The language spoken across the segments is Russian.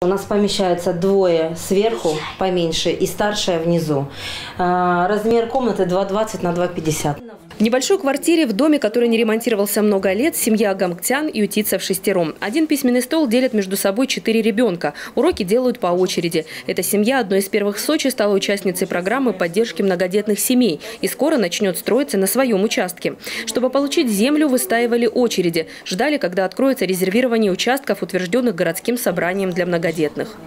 У нас помещаются двое сверху, поменьше, и старшая внизу. Размер комнаты 2,20 на 2,50. В небольшой квартире в доме, который не ремонтировался много лет, семья Гамктян ютится вшестером. Один письменный стол делят между собой 4 ребенка. Уроки делают по очереди. Эта семья одной из первых в Сочи стала участницей программы поддержки многодетных семей и скоро начнет строиться на своем участке. Чтобы получить землю, выстаивали очереди. Ждали, когда откроется резервирование участков, утвержденных городским собранием для многодетных.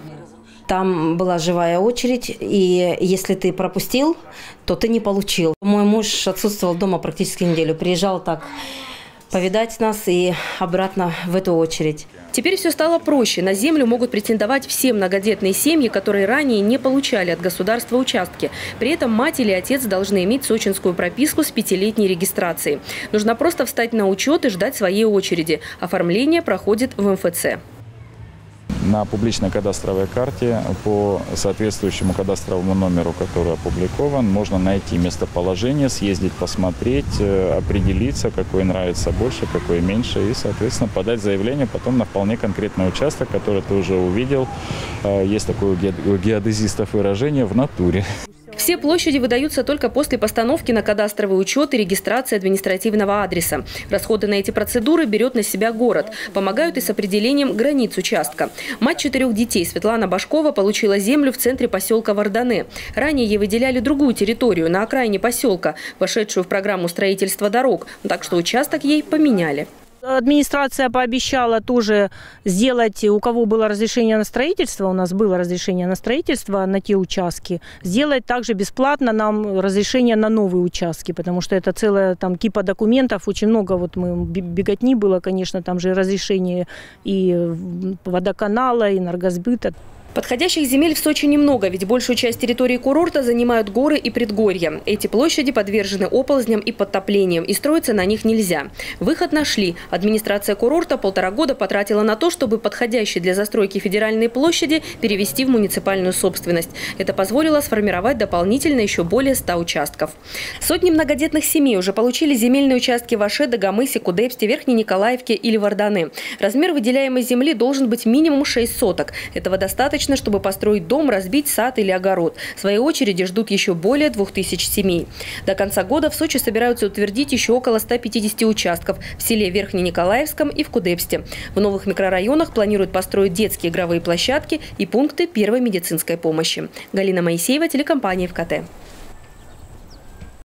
Там была живая очередь, и если ты пропустил, то ты не получил. Мой муж отсутствовал дома практически неделю. Приезжал так повидать нас и обратно в эту очередь. Теперь все стало проще. На землю могут претендовать все многодетные семьи, которые ранее не получали от государства участки. При этом мать или отец должны иметь сочинскую прописку с 5-летней регистрацией. Нужно просто встать на учет и ждать своей очереди. Оформление проходит в МФЦ. На публичной кадастровой карте по соответствующему кадастровому номеру, который опубликован, можно найти местоположение, съездить, посмотреть, определиться, какой нравится больше, какой меньше, и, соответственно, подать заявление потом на вполне конкретный участок, который ты уже увидел. Есть такое у геодезистов выражение «в натуре». Все площади выдаются только после постановки на кадастровый учет и регистрации административного адреса. Расходы на эти процедуры берет на себя город. Помогают и с определением границ участка. Мать 4 детей Светлана Башкова получила землю в центре поселка Вардане. Ранее ей выделяли другую территорию на окраине поселка, вошедшую в программу строительства дорог. Так что участок ей поменяли. Администрация пообещала тоже сделать, у кого было разрешение на строительство, у нас было разрешение на строительство на те участки, сделать также бесплатно нам разрешение на новые участки, потому что это целая там кипа документов, очень много беготни было, конечно, там же разрешение и водоканала, и энергосбыта. Подходящих земель в Сочи немного, ведь большую часть территории курорта занимают горы и предгорья. Эти площади подвержены оползням и подтоплениям, и строиться на них нельзя. Выход нашли. Администрация курорта 1,5 года потратила на то, чтобы подходящие для застройки федеральные площади перевести в муниципальную собственность. Это позволило сформировать дополнительно еще более 100 участков. Сотни многодетных семей уже получили земельные участки в Аше, Дагомысе, Кудепсте, Верхней Николаевке или Вардане. Размер выделяемой земли должен быть минимум 6 соток. Этого достаточно, чтобы построить дом, разбить сад или огород. В своей очереди ждут еще более 2000 семей. До конца года в Сочи собираются утвердить еще около 150 участков в селе Верхнениколаевском и в Кудепсте. В новых микрорайонах планируют построить детские игровые площадки и пункты первой медицинской помощи. Галина Моисеева, телекомпания ВКТ.